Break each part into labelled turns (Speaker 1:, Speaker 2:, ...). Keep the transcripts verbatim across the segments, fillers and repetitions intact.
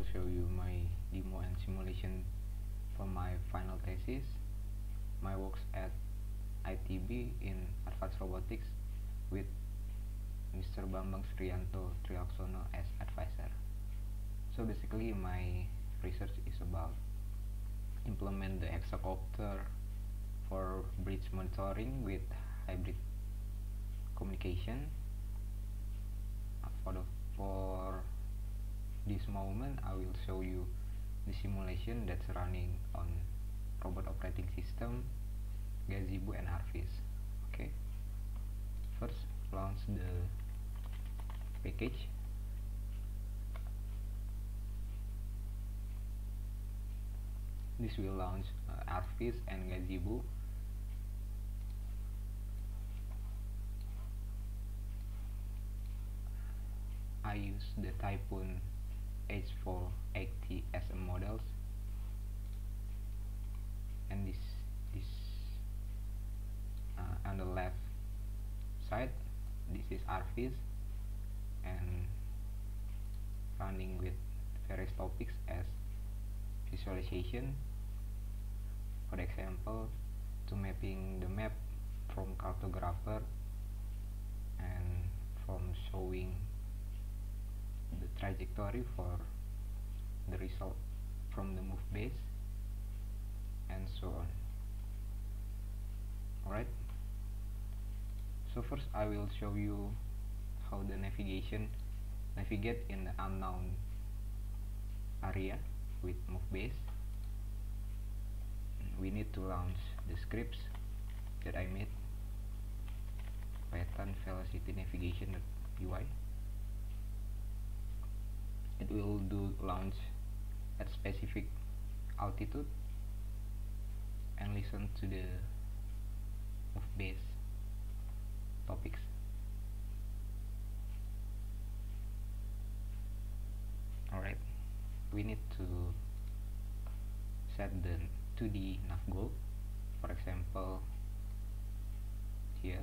Speaker 1: show you my demo and simulation for my final thesis, my works at I T B in Advanced Robotics with Mister Bambang Sriyanto Triaksono as advisor. So basically my research is about implement the hexacopter for bridge monitoring with hybrid communication. For the for this moment I will show you the simulation that's running on robot operating system, gazebo and Arvis. Okay, first launch the package. This will launch uh, Arvis and gazebo. I use the Typhoon H four eighty S M models, and this this uh, on the left side, this is Arvis, and running with various topics as visualization, for example, to mapping the map from cartographer and from showing the trajectory for the result from the move base, and so on. Alright, so first I will show you how the navigation navigate in the unknown area with move base. We need to launch the scripts that I made, Python velocity navigation.py. It will do launch at specific altitude and listen to the move base topics. Alright, we need to set the two D nav goal. For example, here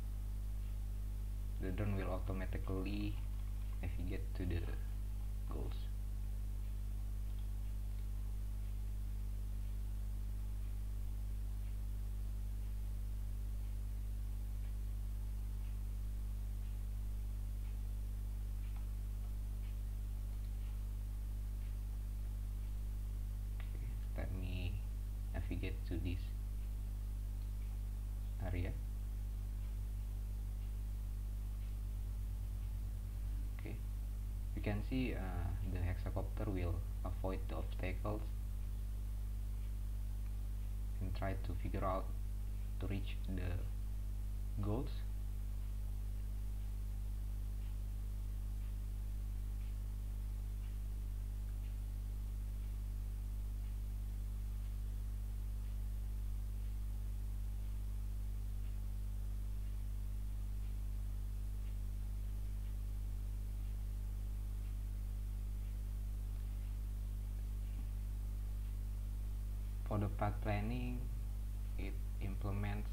Speaker 1: the drone will automatically navigate to the goals. Okay, let me navigate to this area. Okay, you can see uh, the hexacopter will avoid the obstacles and try to figure out to reach the goals. For the path planning, it implements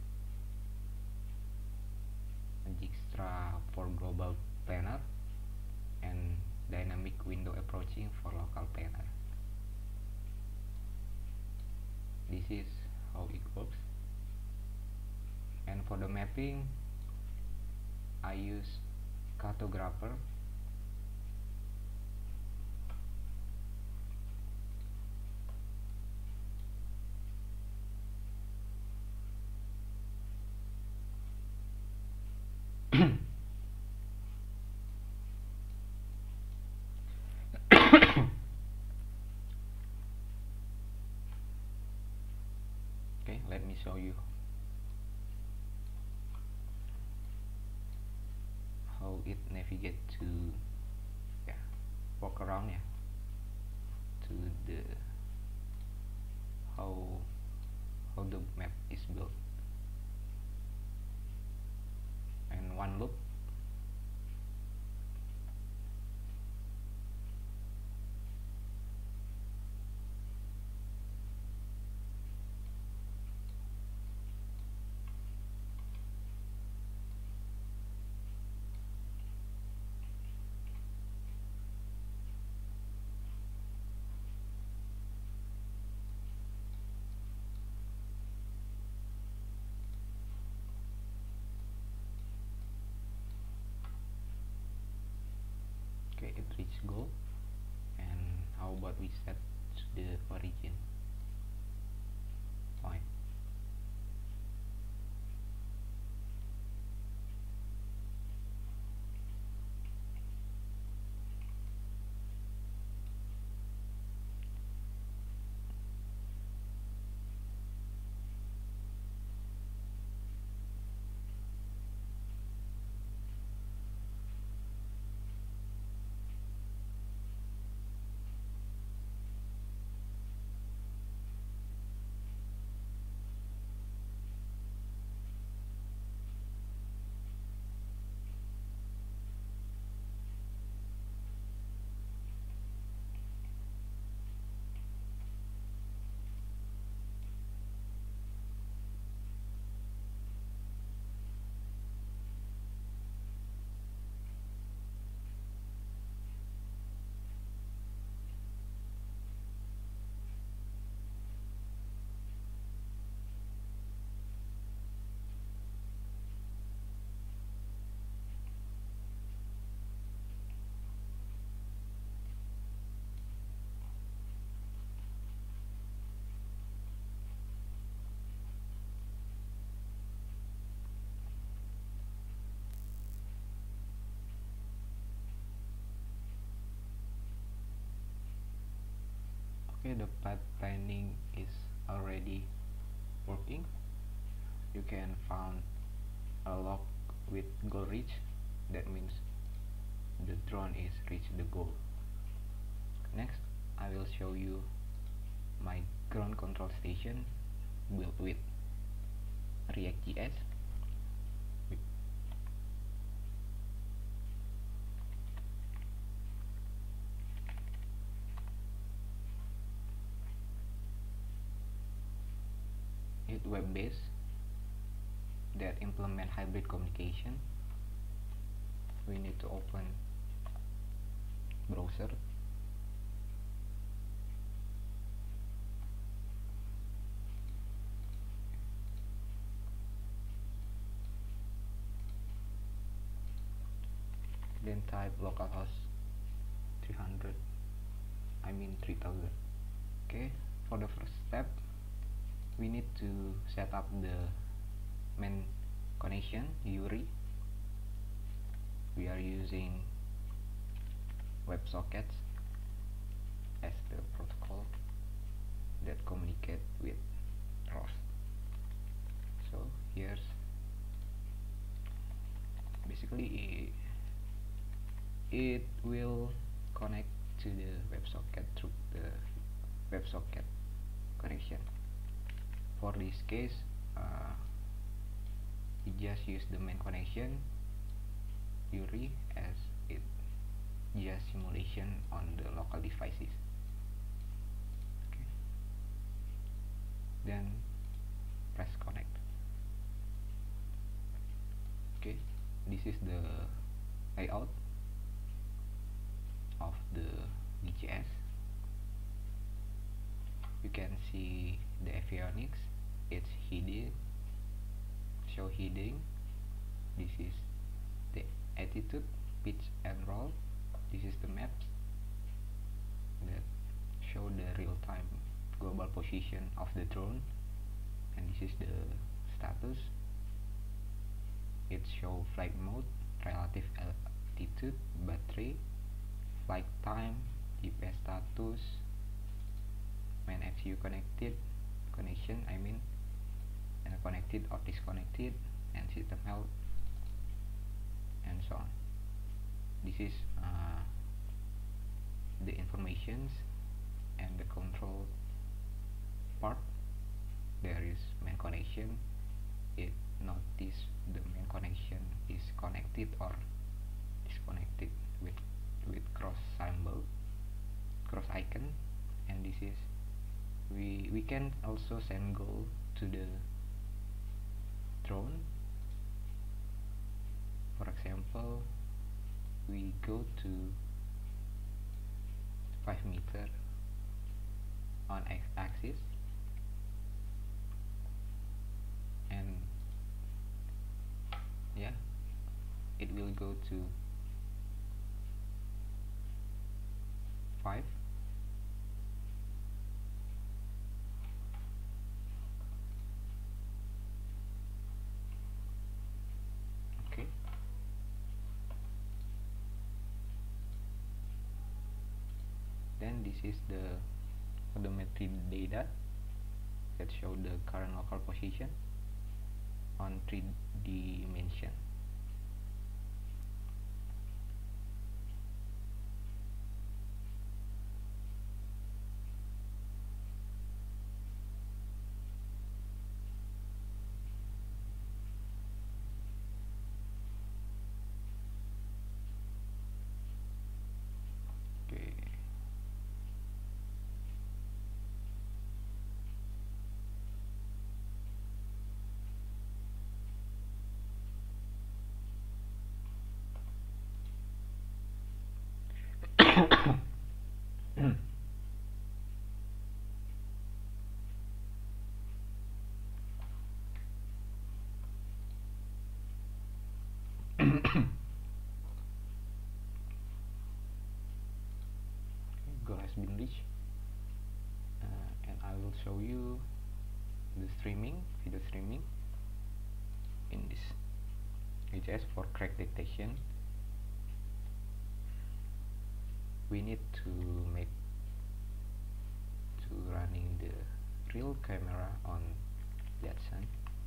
Speaker 1: a Dijkstra for global planner and dynamic window approaching for local planner. This is how it works. And for the mapping, I use cartographer. Okay, let me show you how it navigate to yeah walk around yeah to the how how the map is built. And one loop, we set to the origin point. Okay, the path planning is already working. You can find a log with goal reach. That means the drone is reached the goal. Next, I will show you my ground control station built with React.js. It's web-based that implement hybrid communication. We need to open browser. Then type localhost three hundred, I mean three thousand. Okay, for the first step, we need to set up the main connection U R I. We are using WebSockets as the protocol that communicate with R O S. So here's basically it, it will connect to the WebSocket through the WebSocket connection. For this case, uh, we just use the main connection U R I as it just simulation on the local devices. Okay. Then press connect. Okay, this is the layout of the D J S. You can see the avionics, it's heading, show heading. This is the attitude, pitch and roll. This is the maps that show the real-time global position of the drone, and this is the status. It show flight mode, relative altitude, battery, flight time, G P S status, main F C U connected, connection I mean, and connected or disconnected, and system health, and so on. This is uh, the informations and the control part. There is main connection. It notice the main connection is connected or disconnected with with cross symbol, cross icon, and this is we we can also send goal to the drone. For example, we go to five meter on x-axis, and yeah, it will go to five, Then this is the odometry data that show the current local position on three dimension. Okay. Goal has been reached, uh, and I will show you the streaming, video streaming in this H S for crack detection. We need to make to running the real camera on Jetson.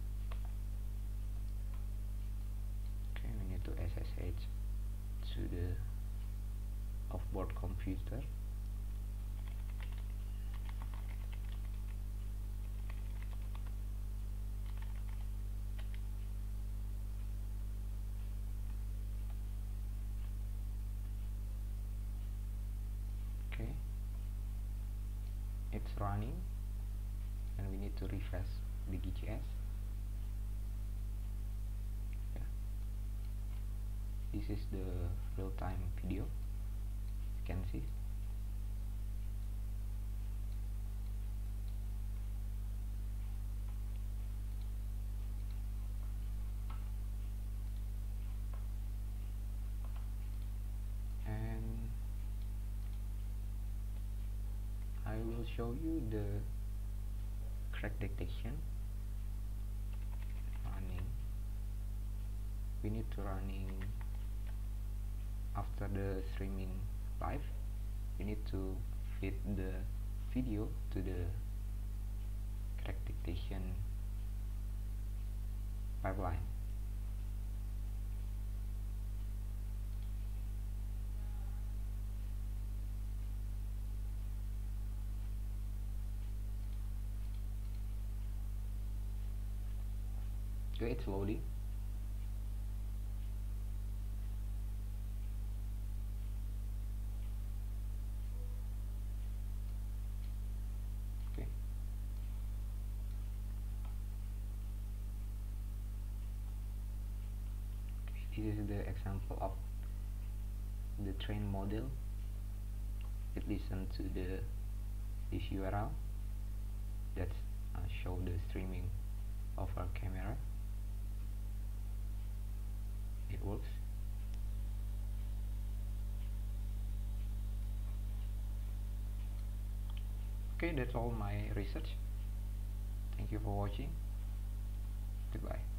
Speaker 1: Okay, we need to S S H to the offboard computer. Okay, it's running, and we need to refresh the G G S. Yeah. This is the real-time video, you can see. I will show you the crack detection running. We need to running after the streaming live. We need to feed the video to the crack detection pipeline. Okay, it's loading. Okay. This is the example of the train model. It listens to the this U R L that uh, show the streaming of our camera. It works. Okay, that's all my research. Thank you for watching. Goodbye.